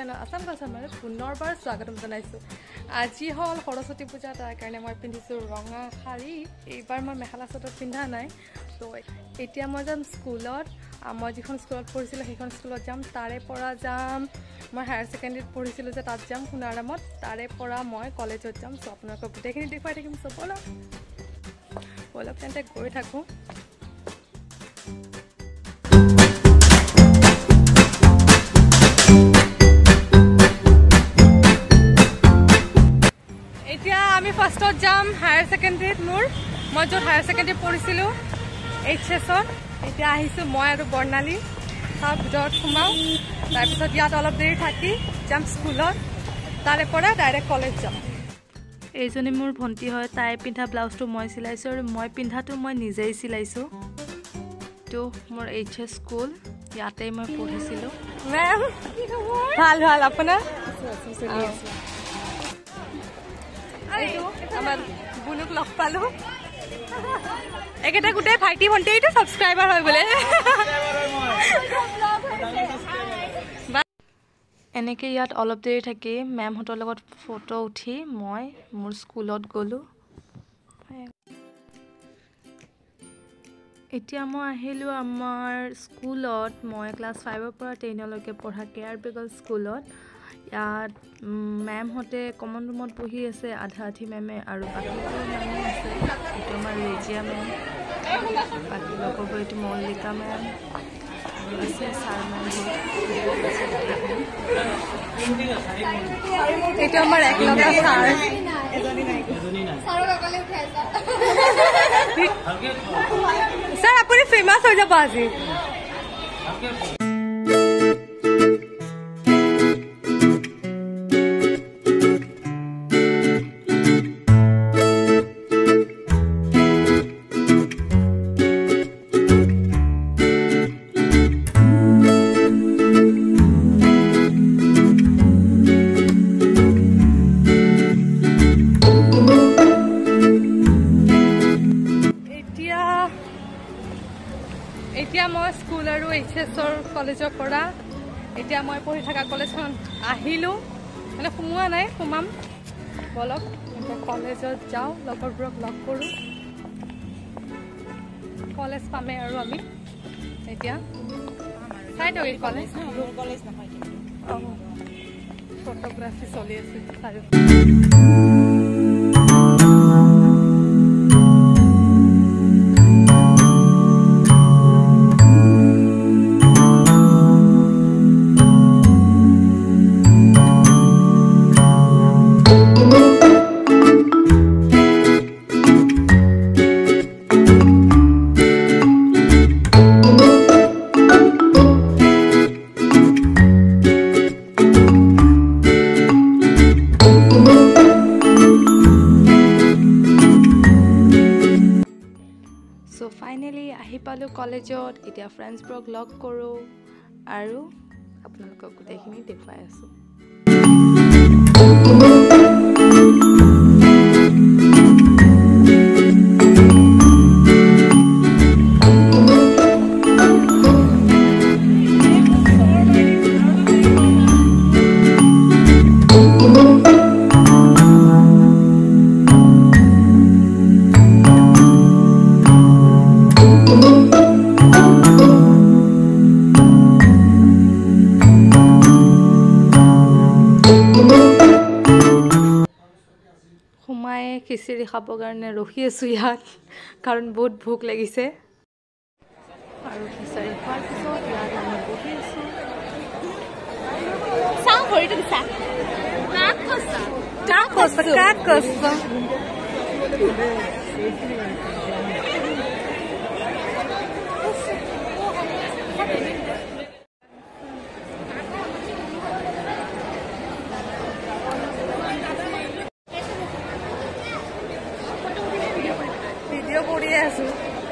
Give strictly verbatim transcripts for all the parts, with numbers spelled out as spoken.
Channel Assam culture মানে পুনৰবাৰ স্বাগতম জনাইছোঁ। আজি হ'ল সৰস্বতী পূজা, তাৰ কাৰণে মই পিন্ধিছোঁ ৰঙা শাৰী। এইবাৰ মই মেখেলা চাদৰ পিন্ধা নাই। তো এতিয়া মই যাম স্কুলত। মই যিখন স্কুলত পঢ়িছিলোঁ সেইখন স্কুলত যাম। তাৰে পৰা যাম মই হায়াৰ ছেকেণ্ডেৰীত পঢ়িছিলোঁ যে তাত যাম সোণাৰামত। তাৰে পৰা মই কলেজত যাম। চ' আপোনালোকক গোটেইখিনি দেখুৱাই থাকিম। চ' ব'লক ব'লক তেন্তে গৈ থাকোঁ। এতিয়া আমি ফাৰ্ষ্টত যাম হায়াৰ ছেকেণ্ডেৰীত। মোৰ মই য'ত হায়াৰ ছেকেণ্ডেৰীত পঢ়িছিলোঁ এইচ এছত। এতিয়া আহিছোঁ মই আৰু বৰ্ণালী। তাৰ ভিতৰত সোমাওঁ, তাৰপিছত ইয়াত অলপ দেৰি থাকি যাম স্কুলত। তাৰে পৰা ডাইৰেক্ট কলেজ যাম। এইজনী মোৰ ভণ্টি হয়। তাই পিন্ধা ব্লাউজটো মই চিলাইছোঁ আৰু মই পিন্ধাটো মই নিজেই চিলাইছোঁ। তো মোৰ এইচ এছ স্কুল, ইয়াতেই মই পঢ়িছিলোঁ। মেম ভাল ভাল, আপোনাৰ? আমাৰ বুনুক লগ পালোঁ। একেটা গোটেই ভাইটি ভণ্টি এইটো ছাবস্ক্ৰাইবাৰ হয় বোলে। এনেকৈ ইয়াত অলপ দেৰি থাকি মেমহঁতৰ লগত ফটো উঠি মই মোৰ স্কুলত গ'লোঁ। এতিয়া মই আহিলোঁ আমাৰ স্কুলত। মই ক্লাছ ফাইভৰ পৰা টেনলৈকে পঢ়া কে আৰ পি গাৰ্লছ স্কুলত। ইয়াত মেমহঁতে কমন ৰুমত বহি আছে, আধা আধি মেমে আৰু বাকীবোৰ মেমে আছে। এইটো আমাৰ ৰেজিয়া মেম, বাকী লগৰবোৰ এইটো মল্লিকা মেম আৰু আছে ছাৰ মেমবোৰ। এইটো আমাৰ একলগা ছাৰ। ছাৰ আপুনি ফেমাছ হৈ যাব আজি। এতিয়া মই স্কুল আৰু এইচ এছৰ কলেজৰ পৰা এতিয়া মই পঢ়ি থকা কলেজখন আহিলোঁ, মানে সোমোৱা নাই, সোমাম। বলক কলেজত যাওঁ, লগৰবোৰক লগ কৰোঁ। কলেজ পামেই আৰু আমি এতিয়া চাই দিওঁ এই কলেজ কলেজ নহয় অঁ ফটোগ্ৰাফী চলি আছে আৰু ফাইনেলি আহি পালোঁ কলেজত। এতিয়া ফ্ৰেণ্ডছবোৰক লগ কৰোঁ আৰু আপোনালোকক গোটেইখিনি দেখুৱাই আছোঁ। খিচিৰি খাবৰ কাৰণে ৰখি আছোঁ ইয়াত, কাৰণ বহুত ভোক লাগিছে। আৰু খিচিৰি খোৱাৰ পিছত ইয়াত আমি বহি আছোঁ। কৰিয়ে আছোঁ।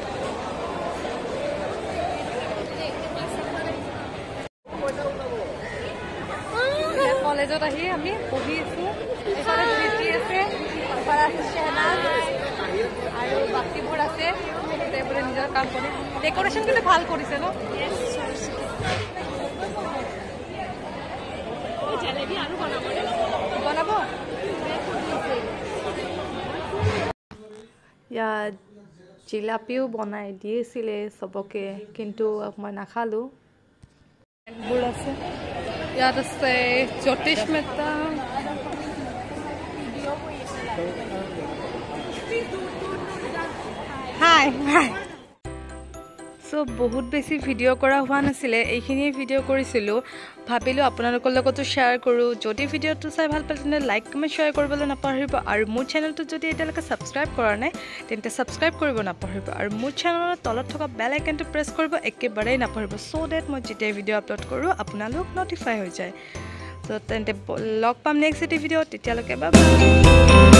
কলেজত আহি আমি পঢ়ি আছোঁ। আছে আৰু বাকীবোৰ আছে, সেইবোৰে নিজৰ কাম কৰে। ডেকৰেশ্যন কিন্তু ভাল কৰিছে ন। বনাব ইয়াত জিলাপিও বনাই দিয়েছিলে সবকে কিন্তু মই নাখালো বোৰ আছে ইয়াত আছে জ্যোতিষ মেহতা হাই হাই সো বহুত বেছি ভিডিও কৰা হোৱা নাছিলে এইখিনি ভিডিও কৰিছিলো ভাবিলো আপোনালোকৰ লগতো শেয়াৰ কৰো যদি ভিডিওটো চাই ভাল পালে তেনে লাইক কমেন্ট শেয়াৰ কৰিবলৈ নাপাহৰিব আৰু মোৰ চেনেলটো যদি এতিয়ালৈকে সাবস্ক্ৰাইব কৰা নাই তেন্তে সাবস্ক্ৰাইব কৰিব নাপাহৰিব আৰু মোৰ চেনেলৰ তলত থকা বেল আইকনটো প্ৰেছ কৰিব একেবাৰে নাপাহৰিব সো দ্যাট মই যেতিয়া ভিডিও আপলোড কৰো আপোনালোক নটিফাই হৈ যায় সো তেন্তে লগ পাম নেক্সট ভিডিও তেতিয়ালৈকে বাই বাই